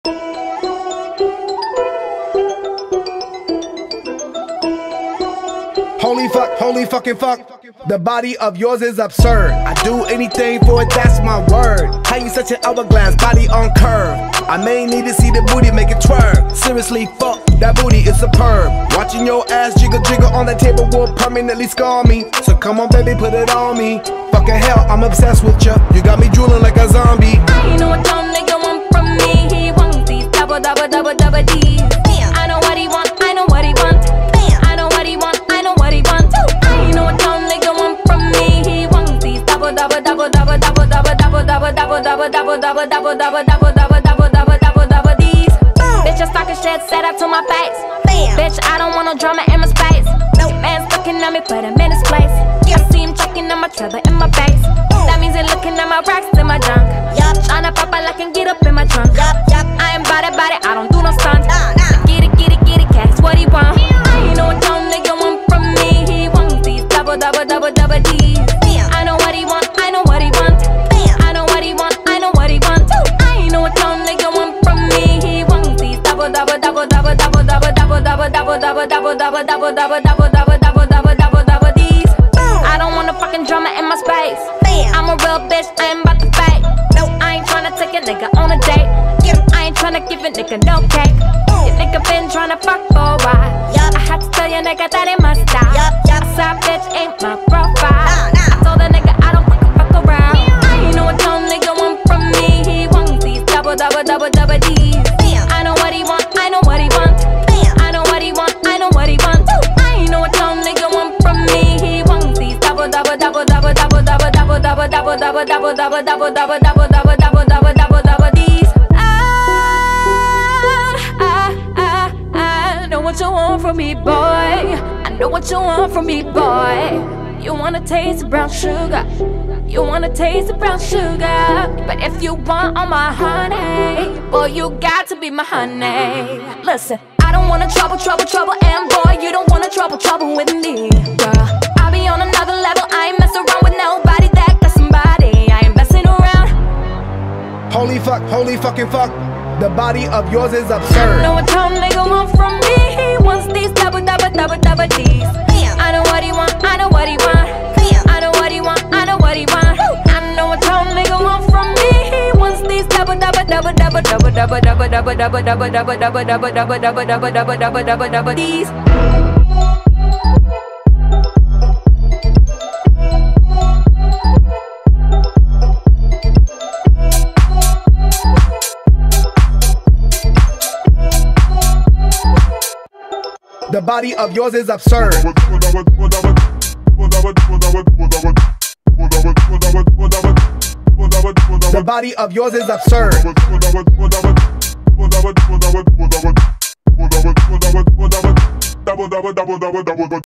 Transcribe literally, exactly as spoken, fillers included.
Holy fuck, holy fucking fuck. The body of yours is absurd. I do anything for it, that's my word. How you such an hourglass, body on curve? I may need to see the booty make it twerk. Seriously, fuck, that booty is superb. Watching your ass jiggle jiggle on that table will permanently scar me. So come on baby, put it on me. Fucking hell, I'm obsessed with ya. You got me drooling like a zombie. I know what dumb nigga want from me. He wants these double, double, double, double D's. I know what he want, I know what he want. I know what he want, I know what he want. I know what dumb nigga want from me. He wants these double, double, double, double, double, double, double, double, double, double, double, double, double, double, double, double, double, double, double, double D's. Bitch, your talking shit set up to my face. Bitch, I don't want no drama in my space. Man looking at me, put him in his place. I see him checking on my trailer in my base. That means he looking at my racks in my junk. Tryna pop I like and get up in my trunk. I ain't bout it, bout it, I don't do no stunts. Get it, get it, get it, cash what he want. I know what dumb nigga want from me. He wants these double, double, double, double D's. I know what he want, I know what he want. I know what he want, I know what he want. I know what dumb nigga want from me. He wants these double, double, double, double, double, double, double, double, double, double, double, double, double, double, double, double, double, double, double, double D's. I don't want no fucking drama in my space. I'm a real bitch, I ain't about to fake. I ain't tryna take a nigga on a date. I ain't tryna give a nigga no cake. Your nigga been tryna fuck for a while. I had to tell your nigga that it must stop. A side bitch ain't my profile. I told the nigga I don't fucking fuck around. I know what dumb nigga want from me. He wants these double, double, double, double D's. I know what he want, I know what he want. I know what he want, I know what he want. I know what dumb nigga want from me. He wants these double, double, double, double, double, double, double, double, double, double, double, double, double, double, double, double, double, double, double, double D's. I know what you want from me, boy. I know what you want from me, boy. You wanna taste the brown sugar. You wanna taste the brown sugar. But if you want all my honey, boy, you got to be my honey. Listen, I don't wanna trouble, trouble, trouble, and boy, you don't wanna trouble, trouble with me, girl. I'll be on another level. I ain't mess around with nobody that got somebody. I ain't messing around. Holy fuck, holy fucking fuck. The body of yours is absurd. I know what dumb nigga want from me. He wants these double, double, double, double D's. I know what he want, I know what he want. I know what he want, I know what he want. I know what dumb nigga want from me. He wants these double, double, double, double, double, double, double, double, double, double, double, double, double, double, double, double, double, double, double, double D's. The body of yours is absurd. The body of yours is absurd.